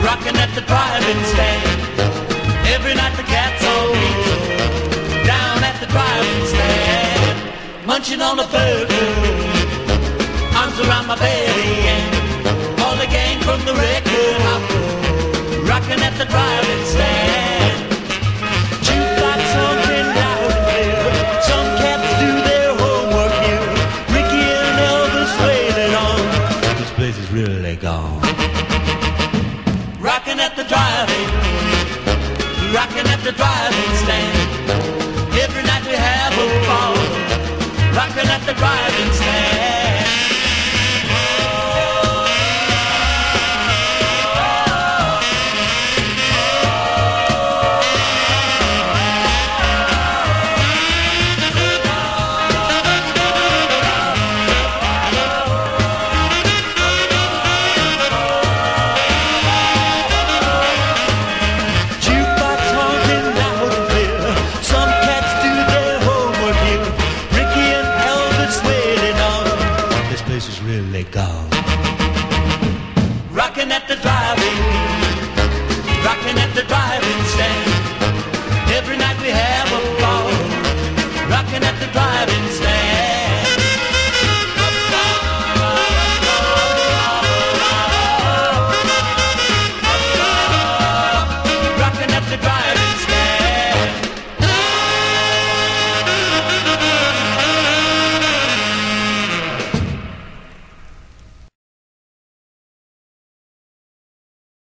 rocking at the drive-in stand. Every night the cats all meet down at the drive-in stand, munching on a burger, arms around my belly, and all the gang from the record hop, rocking at the drive-in stand. Jukebox honking loud and clear, some cats do their homework here. Ricky and Elvis wailing on, this place is really gone. Rocking at the drive-in, rocking at the drive-in stand. Every night we have a ball, rocking at the drive-in stand.